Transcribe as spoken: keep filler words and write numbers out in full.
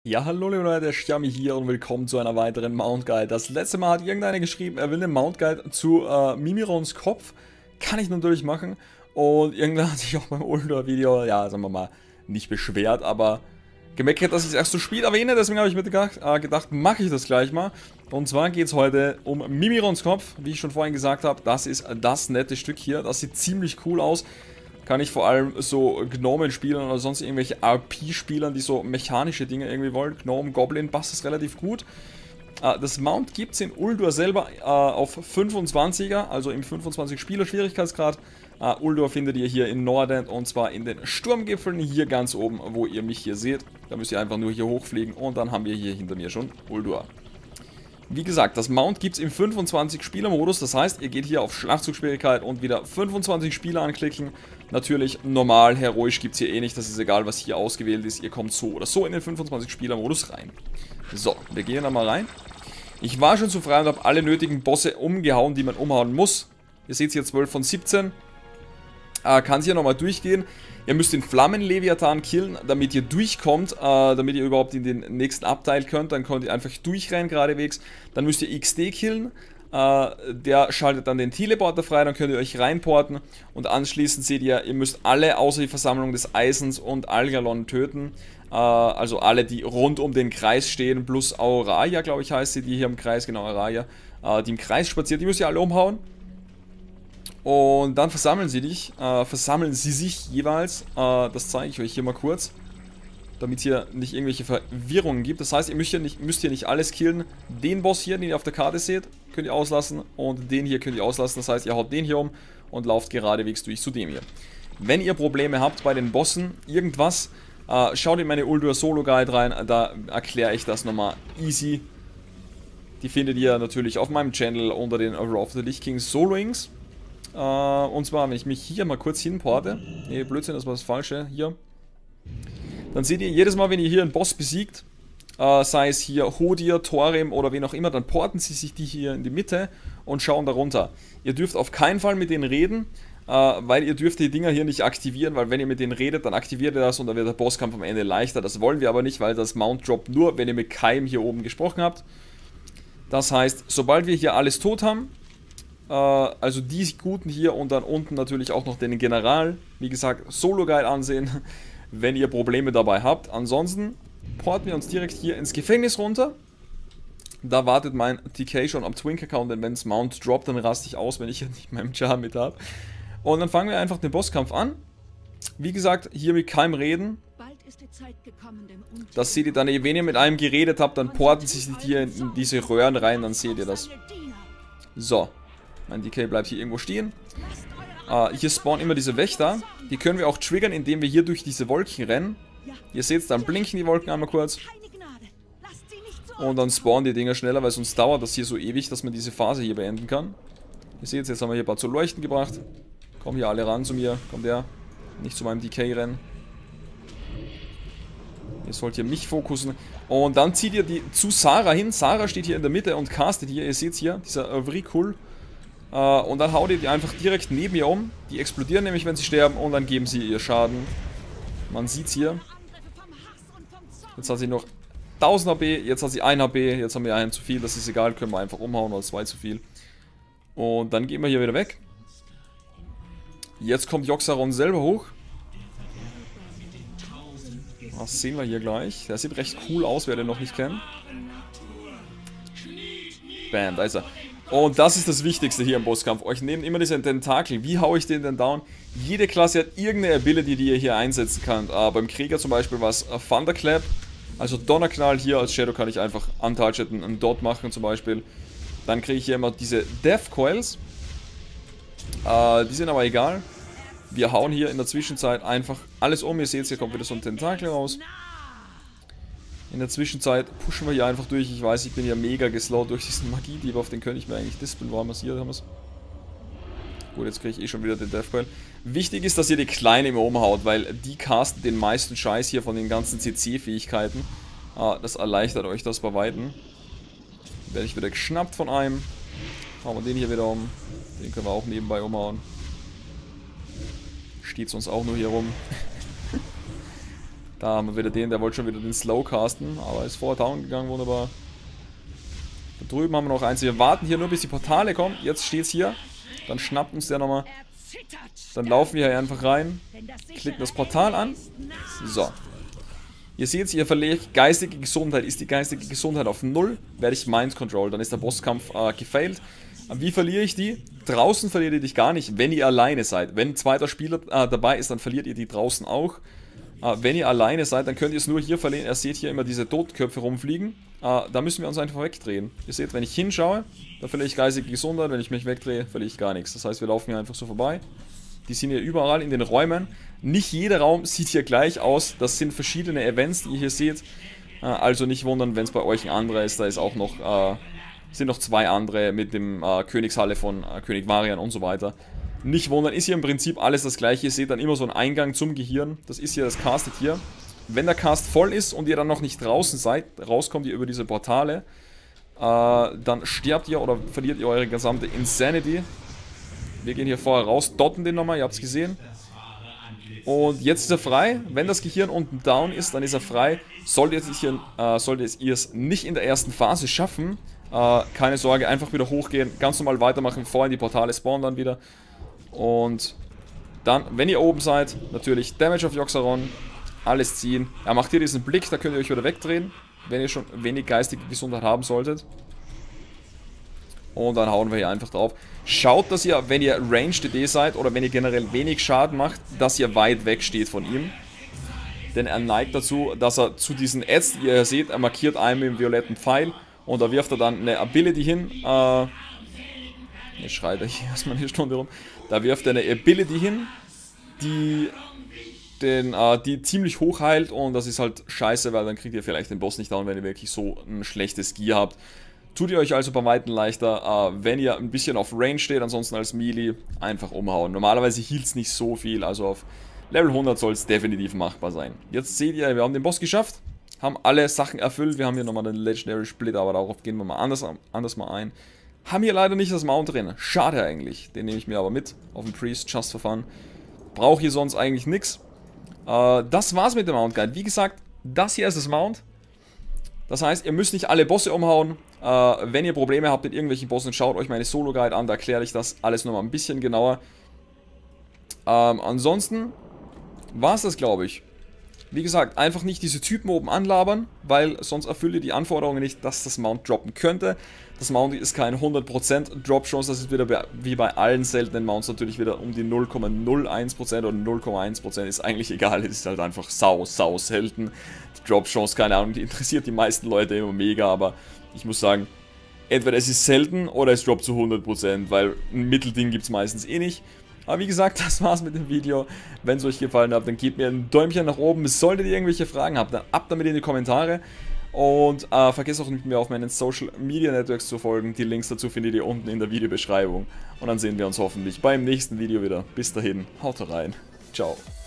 Ja, hallo liebe Leute, der Xiaomi hier und willkommen zu einer weiteren Mount Guide. Das letzte Mal hat irgendeiner geschrieben, er will eine Mount Guide zu äh, Mimirons Kopf. Kann ich natürlich machen. Und irgendwer hat sich auch beim Ultra-Video, ja, sagen wir mal, nicht beschwert, aber gemeckert, dass ich es erst zu spät erwähne. Deswegen habe ich mir gedacht, äh, gedacht mache ich das gleich mal. Und zwar geht es heute um Mimirons Kopf. Wie ich schon vorhin gesagt habe, das ist das nette Stück hier. Das sieht ziemlich cool aus. Kann ich vor allem so Gnomen-Spielern oder sonst irgendwelche R P-Spielern, die so mechanische Dinge irgendwie wollen. Gnome, Goblin, passt das relativ gut. Äh, das Mount gibt es in Uldur selber äh, auf fünfundzwanziger, also im fünfundzwanzig Spieler Schwierigkeitsgrad. Uh, Uldur findet ihr hier in Nordend und zwar in den Sturmgipfeln hier ganz oben, wo ihr mich hier seht. Da müsst ihr einfach nur hier hochfliegen und dann haben wir hier hinter mir schon Uldur. Wie gesagt, das Mount gibt es im fünfundzwanzig Spieler Modus, das heißt, ihr geht hier auf Schlachtzugschwierigkeit und wieder fünfundzwanzig Spieler anklicken. Natürlich normal, heroisch gibt es hier eh nicht, das ist egal, was hier ausgewählt ist. Ihr kommt so oder so in den fünfundzwanzig Spieler Modus rein. So, wir gehen da mal rein. Ich war schon zu frei und habe alle nötigen Bosse umgehauen, die man umhauen muss. Ihr seht hier zwölf von siebzehn. Äh, kann es hier nochmal durchgehen. Ihr müsst den Flammenleviathan killen, damit ihr durchkommt, äh, damit ihr überhaupt in den nächsten Abteil könnt. Dann könnt ihr einfach durchrennen geradewegs. Dann müsst ihr X D killen. Äh, der schaltet dann den Teleporter frei, dann könnt ihr euch reinporten. Und anschließend seht ihr, ihr müsst alle außer die Versammlung des Eisens und Algalon töten. Äh, also alle, die rund um den Kreis stehen, plus Auraya, glaube ich, heißt sie, die hier im Kreis, genau, Auraya, äh, die im Kreis spaziert. Die müsst ihr alle umhauen. Und dann versammeln sie dich, äh, versammeln sie sich jeweils, äh, das zeige ich euch hier mal kurz, damit es hier nicht irgendwelche Verwirrungen gibt. Das heißt, ihr müsst hier, nicht, müsst hier nicht alles killen. Den Boss hier, den ihr auf der Karte seht, könnt ihr auslassen und den hier könnt ihr auslassen. Das heißt, ihr haut den hier um und lauft geradewegs durch zu dem hier. Wenn ihr Probleme habt bei den Bossen, irgendwas, äh, schaut in meine Uldur Solo Guide rein, da erkläre ich das nochmal easy. Die findet ihr natürlich auf meinem Channel unter den Wrath of the Lich King Soloings. Uh, und zwar, wenn ich mich hier mal kurz hinporte, nee, Blödsinn, das war das Falsche, hier, dann seht ihr jedes Mal, wenn ihr hier einen Boss besiegt, uh, sei es hier Hodir, Thorim oder wen auch immer, dann porten sie sich die hier in die Mitte und schauen da runter. Ihr dürft auf keinen Fall mit denen reden, uh, weil ihr dürft die Dinger hier nicht aktivieren, weil wenn ihr mit denen redet, dann aktiviert ihr das und dann wird der Bosskampf am Ende leichter. Das wollen wir aber nicht, weil das Mount droppt nur, wenn ihr mit keinem hier oben gesprochen habt. Das heißt, sobald wir hier alles tot haben, also die Guten hier und dann unten natürlich auch noch den General. Wie gesagt, Solo Guide ansehen, wenn ihr Probleme dabei habt. Ansonsten porten wir uns direkt hier ins Gefängnis runter. Da wartet mein T K schon am Twink-Account, denn wenn es Mount droppt, dann raste ich aus, wenn ich hier nicht meinen Char mit habe. Und dann fangen wir einfach den Bosskampf an. Wie gesagt, hier mit keinem reden. Das seht ihr dann, wenn ihr mit einem geredet habt, dann porten sie sich hier in diese Röhren rein, dann seht ihr das. So. Mein D K bleibt hier irgendwo stehen. Uh, hier spawnen immer diese Wächter. Die können wir auch triggern, indem wir hier durch diese Wolken rennen. Ihr seht es, dann blinken die Wolken einmal kurz. Und dann spawnen die Dinger schneller, weil sonst dauert das hier so ewig, dass man diese Phase hier beenden kann. Ihr seht es, jetzt haben wir hier ein paar zu leuchten gebracht. Kommen hier alle ran zu mir. Kommt der. Nicht zu meinem D K rennen. Ihr sollt hier mich fokussen. Und dann zieht ihr die zu Sarah hin. Sarah steht hier in der Mitte und castet hier. Ihr seht es hier, dieser Vrikul. Uh, und dann haut ihr die einfach direkt neben ihr um. Die explodieren nämlich, wenn sie sterben, und dann geben sie ihr Schaden. Man sieht's hier. Jetzt hat sie noch tausend H P, jetzt hat sie ein H P, jetzt haben wir einen zu viel, das ist egal, können wir einfach umhauen, oder zwei zu viel. Und dann gehen wir hier wieder weg. Jetzt kommt Yogg-Saron selber hoch. Das sehen wir hier gleich. Der sieht recht cool aus, wer den noch nicht kennt. Bam, da ist er. Und das ist das Wichtigste hier im Bosskampf. Euch nehmen immer diese Tentakel. Wie haue ich den denn down? Jede Klasse hat irgendeine Ability, die ihr hier einsetzen könnt. Uh, beim Krieger zum Beispiel war es Thunderclap. Also Donnerknall hier. Als Shadow kann ich einfach untouched einen Dot machen zum Beispiel. Dann kriege ich hier immer diese Death Coils. Uh, die sind aber egal. Wir hauen hier in der Zwischenzeit einfach alles um. Ihr seht, hier kommt wieder so ein Tentakel raus. In der Zwischenzeit pushen wir hier einfach durch. Ich weiß, ich bin ja mega geslowt durch diesen Magie-Dieb, auf den könnte ich mir eigentlich dispeln. War massiert, haben wir es. Gut, jetzt kriege ich eh schon wieder den Death Coil. Wichtig ist, dass ihr die Kleine immer umhaut, weil die casten den meisten Scheiß hier von den ganzen C C-Fähigkeiten. Ah, das erleichtert euch das bei Weitem. Werde ich wieder geschnappt von einem. Hauen wir den hier wieder um. Den können wir auch nebenbei umhauen. Steht sonst auch nur hier rum. Da haben wir wieder den, der wollte schon wieder den Slow casten, aber ist vorher down gegangen, wunderbar. Da drüben haben wir noch eins. Wir warten hier nur, bis die Portale kommen. Jetzt steht's hier. Dann schnappt uns der nochmal. Dann laufen wir hier einfach rein. Klicken das Portal an. So. Ihr seht, ihr verliert geistige Gesundheit. Ist die geistige Gesundheit auf null, werde ich Mind Control. Dann ist der Bosskampf äh, gefailt. Wie verliere ich die? Draußen verliert ihr dich gar nicht, wenn ihr alleine seid. Wenn ein zweiter Spieler äh, dabei ist, dann verliert ihr die draußen auch. Äh, wenn ihr alleine seid, dann könnt ihr es nur hier verlieren. Ihr seht hier immer diese Totköpfe rumfliegen. Äh, da müssen wir uns einfach wegdrehen. Ihr seht, wenn ich hinschaue, dann verliere ich geistige Gesundheit. Wenn ich mich wegdrehe, verliere ich gar nichts. Das heißt, wir laufen hier einfach so vorbei. Die sind hier überall in den Räumen. Nicht jeder Raum sieht hier gleich aus. Das sind verschiedene Events, die ihr hier seht. Äh, also nicht wundern, wenn es bei euch ein anderer ist. Da ist auch noch, äh, sind noch zwei andere mit dem äh, Königshalle von äh, König Varian und so weiter. Nicht wundern, ist hier im Prinzip alles das gleiche. Ihr seht dann immer so einen Eingang zum Gehirn. Das ist hier das Castet hier. Wenn der Cast voll ist und ihr dann noch nicht draußen seid, rauskommt ihr über diese Portale, äh, dann sterbt ihr oder verliert ihr eure gesamte Insanity. Wir gehen hier vorher raus, dotten den nochmal, ihr habt es gesehen. Und jetzt ist er frei. Wenn das Gehirn unten down ist, dann ist er frei. Solltet ihr äh, solltet ihr es nicht in der ersten Phase schaffen, äh, keine Sorge, einfach wieder hochgehen, ganz normal weitermachen, vorhin die Portale spawnen dann wieder. Und dann, wenn ihr oben seid, natürlich Damage auf Joxaron, alles ziehen. Er macht hier diesen Blick, da könnt ihr euch wieder wegdrehen, wenn ihr schon wenig geistige Gesundheit haben solltet. Und dann hauen wir hier einfach drauf. Schaut, dass ihr, wenn ihr Ranged D D seid oder wenn ihr generell wenig Schaden macht, dass ihr weit weg steht von ihm. Denn er neigt dazu, dass er zu diesen Ads, die ihr seht, er markiert einen mit dem violetten Pfeil und da wirft er dann eine Ability hin. Äh, jetzt schreit er hier erstmal eine Stunde rum. Da wirft er eine Ability hin, die, den, äh, die ziemlich hoch heilt und das ist halt scheiße, weil dann kriegt ihr vielleicht den Boss nicht down, wenn ihr wirklich so ein schlechtes Gear habt. Tut ihr euch also bei Weitem leichter, äh, wenn ihr ein bisschen auf Range steht, ansonsten als Melee einfach umhauen. Normalerweise hielt es nicht so viel, also auf Level hundert soll es definitiv machbar sein. Jetzt seht ihr, wir haben den Boss geschafft, haben alle Sachen erfüllt, wir haben hier nochmal den Legendary Split, aber darauf gehen wir mal anders, anders mal ein. Haben hier leider nicht das Mount drin, schade eigentlich, den nehme ich mir aber mit auf den Priest, just for fun. Brauche hier sonst eigentlich nichts. Äh, das war's mit dem Mount Guide. Wie gesagt, das hier ist das Mount. Das heißt, ihr müsst nicht alle Bosse umhauen. Äh, wenn ihr Probleme habt mit irgendwelchen Bossen, schaut euch meine Solo-Guide an, da erkläre ich das alles nochmal ein bisschen genauer. Ähm, ansonsten war es das, glaube ich. Wie gesagt, einfach nicht diese Typen oben anlabern, weil sonst erfüllt ihr die Anforderungen nicht, dass das Mount droppen könnte. Das Mount ist kein hundert Prozent Drop-Chance, das ist wieder bei, wie bei allen seltenen Mounts natürlich wieder um die null Komma null eins Prozent oder null Komma eins Prozent, ist eigentlich egal, es ist halt einfach sau, sau selten. Die Drop-Chance, keine Ahnung, die interessiert die meisten Leute immer mega, aber ich muss sagen, entweder es ist selten oder es droppt zu hundert Prozent, weil ein Mittelding gibt es meistens eh nicht. Aber wie gesagt, das war's mit dem Video. Wenn es euch gefallen hat, dann gebt mir ein Däumchen nach oben. Solltet ihr irgendwelche Fragen habt, dann ab damit in die Kommentare. Und äh, vergesst auch nicht mehr auf meinen Social Media Networks zu folgen. Die Links dazu findet ihr unten in der Videobeschreibung. Und dann sehen wir uns hoffentlich beim nächsten Video wieder. Bis dahin, haut rein. Ciao.